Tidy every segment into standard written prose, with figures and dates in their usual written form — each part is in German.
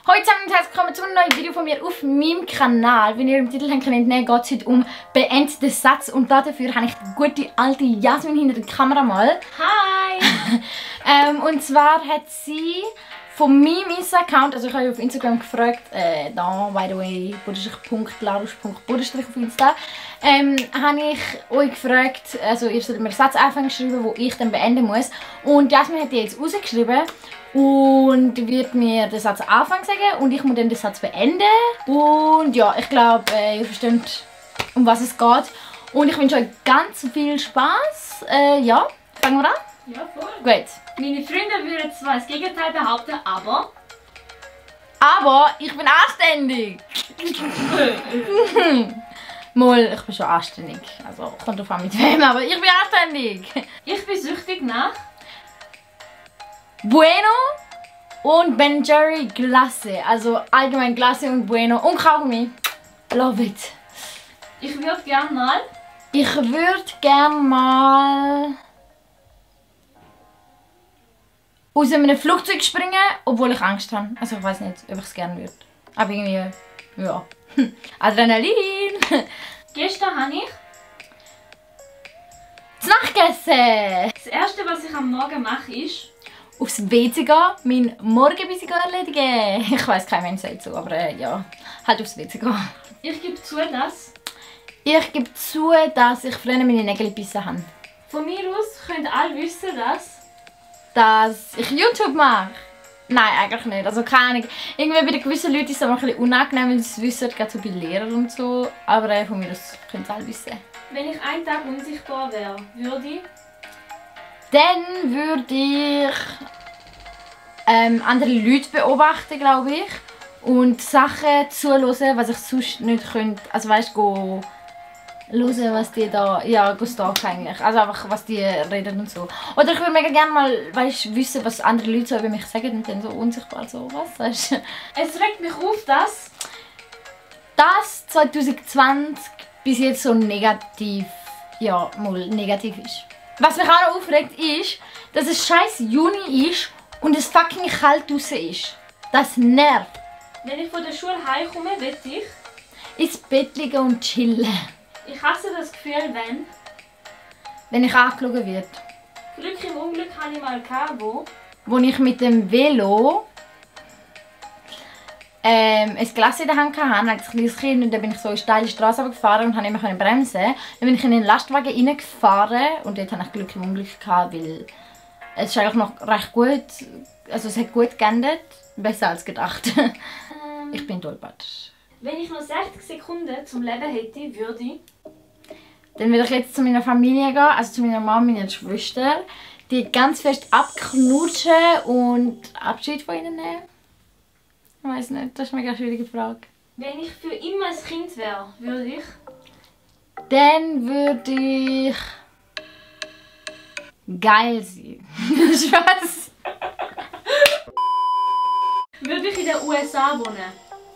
Hallo zusammen und herzlich willkommen zu einem neuen Video von mir auf meinem Kanal. Wie ihr im Titel könnt entnehmen, geht es heute um «Beende den Satz». Und dafür habe ich die gute alte Jasmin hinter der Kamera mal. Hi! Und zwar hat sie von meinem Insta-Account, also ich habe auf Instagram gefragt, da, by the way, _larusch.buderstrich auf Insta, habe ich euch gefragt, also ihr sollt mir einen Satz anfangen schreiben, den ich dann beenden muss. Und Jasmin hat die jetzt rausgeschrieben und wird mir den Satz Anfang sagen und ich muss dann den Satz beenden. Und ja, ich glaube, ihr versteht, um was es geht. Und ich wünsche euch ganz viel Spaß. Ja, fangen wir an? Ja, voll. Gut. Meine Freunde würden zwar das Gegenteil behaupten, aber Ich bin anständig. Mal, ich bin schon anständig. Also kommt drauf an mit wem, aber ich bin anständig. ich bin süchtig nach Bueno und Ben Jerry Glasse. Also allgemein Glasse und Bueno und Kaugummi. Love it. Ich würde gerne mal Ich würde gern mal aus einem Flugzeug springen, obwohl ich Angst habe. Also ich weiß nicht, ob ich es gerne würde. Aber irgendwie, ja. Adrenalin. gestern habe ich Das Nachtgessen. das erste, was ich am Morgen mache, ist Aufs WC gehen, mein Morgenbissi erledigen. Ich weiss, kein Mensch sagt so, aber ja, halt aufs WC gehen. ich gebe zu, dass Ich gebe zu, dass ich früher meine Nägel gebissen habe. von mir aus können alle wissen, Dass ich YouTube mache. Nein, eigentlich nicht. Also keine Ahnung. Irgendwie bei gewissen Leuten ist es aber ein bisschen unangenehm, wenn sie es wissen, gerade so bei Lehrern und so. Aber von mir aus können es alle wissen. wenn ich einen Tag unsichtbar wäre, würde ich Dann würde ich andere Leute beobachten, glaube ich. Und Sachen zuhören, was ich sonst nicht könnte. Also weißt du, hören, was die da, ja, stalken eigentlich. Also einfach, was die reden und so. Oder ich würde mega gerne mal, weißt, wissen, was andere Leute so über mich sagen und dann so unsichtbar so, was, weißt du. Es regt mich auf, dass Das 2020 bis jetzt so negativ, ja, mal negativ ist. Was mich auch noch aufregt ist, dass es scheiß Juni ist und es fucking kalt draußen ist. Das nervt. wenn ich von der Schule heimkomme, will ich Ins Bett liegen und chillen. Ich hasse das Gefühl, Wenn ich angeschaut werde. Glück im Unglück hatte ich mal Wo ich mit dem Velo ein Glas in der Hand hatte, als kleines Kind, und dann bin ich so eine steile Straße gefahren und konnte immer bremsen. Dann bin ich in den Lastwagen reingefahren und dort hatte ich Glück im Unglück gehabt, weil es ist eigentlich noch recht gut, also es hat gut geendet, besser als gedacht. Ich bin tollpatsch. Wenn ich noch 60 Sekunden zum Leben hätte, würde ich Dann will ich jetzt zu meiner Familie gehen, also zu meiner Mama, meiner Schwester, die ganz fest abknutschen und Abschied von ihnen nehmen. Ich weiß nicht, das ist eine mega schwierige Frage. Wenn ich für immer ein Kind wäre, würde ich Dann würde ich geil sein. Spaß. würde ich in den USA wohnen.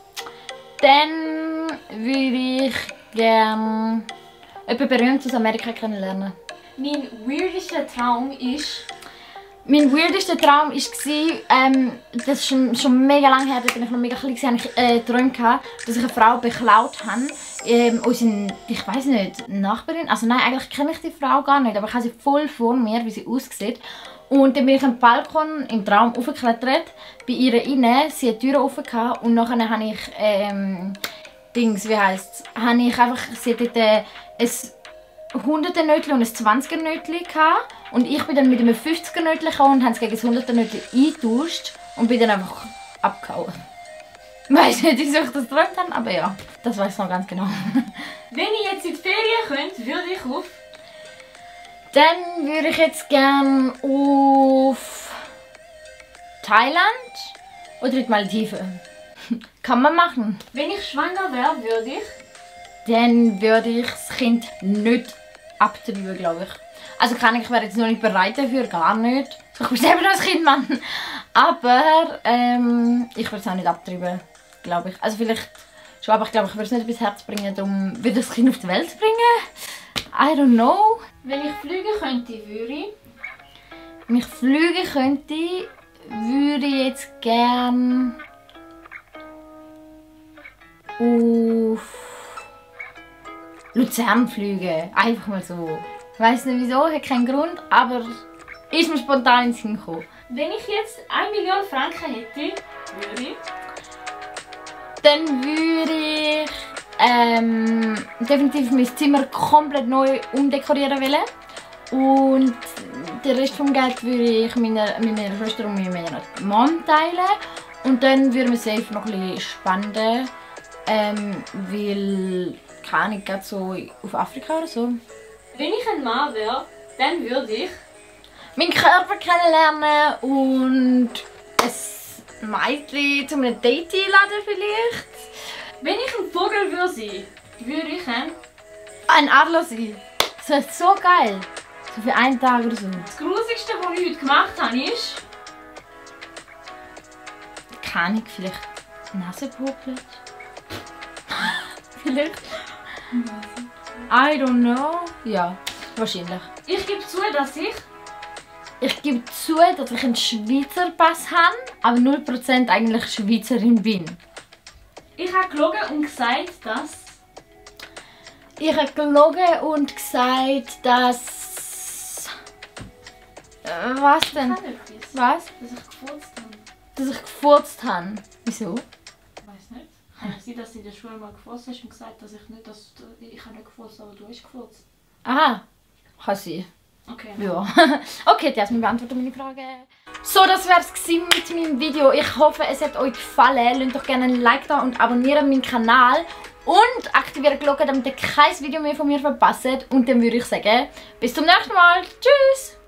Dann würde ich gerne jemanden berühmt aus Amerika kennenlernen. Mein weirdester Traum ist Mein weirdester Traum war, das ist schon mega lange her, da bin ich noch mega klein, habe ich geträumt, dass ich eine Frau beklaut habe. Unsere, ich weiß nicht, Nachbarin, also nein, eigentlich kenne ich die Frau gar nicht, aber ich habe sie voll vor mir, wie sie aussieht. Und dann bin ich am Balkon im Traum hochgeklettert, bei ihr rein, sie hatte die Tür offen und nachher habe ich, wie heisst es, habe ich einfach, sie hat dort ein 100er-Nötchen und ein 20er-Nötchen gehabt. Und ich bin dann mit einem 50er-Nötchen gekommen und habe es gegen das 100er-Nötchen eingetauscht und bin dann einfach abgehauen. Ich weiss nicht, wieso ich das geträumt habe, aber ja, das weiß ich noch ganz genau. wenn ich jetzt in die Ferien könnte, würde ich auf Dann würde ich jetzt gerne auf Thailand oder in die Malediven. Kann man machen. wenn ich schwanger wäre, würde ich Dann würde ich das Kind nicht abtreiben, glaube ich. Also ich wäre jetzt noch nicht bereit dafür, gar nicht. Ich bin selber noch ein Kind, Mann. Aber ich würde es auch nicht abtreiben, glaube ich. Also vielleicht schon, aber ich glaube, ich würde es nicht bis Herz bringen, darum würde ich das Kind auf die Welt bringen. I don't know. wenn ich fliegen könnte, würde ich Wenn ich fliegen könnte, würde ich jetzt gern auf Luzern fliegen. Einfach mal so. Ich weiss nicht wieso, hat keinen Grund, aber ist mir spontan ins Sinn gekommen. Wenn ich jetzt 1 Million Franken hätte, würde ich... Dann würde ich definitiv mein Zimmer komplett neu umdekorieren wollen. Und den Rest vom Geld würde ich mit meiner Schwester und mit meiner Mom teilen. Und dann würden wir safe noch ein bisschen spenden. Weil, keine Ahnung, gerade so auf Afrika oder so. Wenn ich ein Mann wäre, dann würde ich... meinen Körper kennenlernen und ein Mädchen zu einem Date einladen vielleicht. Wenn ich ein Vogel würde sein, würde ich Ein Adler sein. Das wäre so geil. So für einen Tag oder so. Das Grusigste, was ich heute gemacht habe, ist... Keine Ahnung, vielleicht Nasenpopel. Vielleicht. I don't know. Ja, wahrscheinlich. Ich gebe zu, dass ich... Ich gebe zu, dass ich einen Schweizer Pass habe, aber 0% eigentlich Schweizerin bin. Ich habe gelogen und gesagt, dass... Ich habe gelogen und gesagt, dass... Was denn? Ich kann etwas. Was? Dass ich gefurzt habe. Dass ich gefurzt habe. Wieso? Ich weiß nicht. Kann es sein, dass du in der Schule mal gefurzt hast und gesagt, dass ich nicht... Ich habe nicht gefurzt, aber du hast gefurzt. Aha, kann sein. Okay. Ja. Okay, Jasmin beantwortet meine Frage. So, das wäre es mit meinem Video. Ich hoffe, es hat euch gefallen. Lasst doch gerne ein Like da und abonniert meinen Kanal. Und aktiviert die Glocke, damit ihr kein Video mehr von mir verpasst. Und dann würde ich sagen, bis zum nächsten Mal. Tschüss!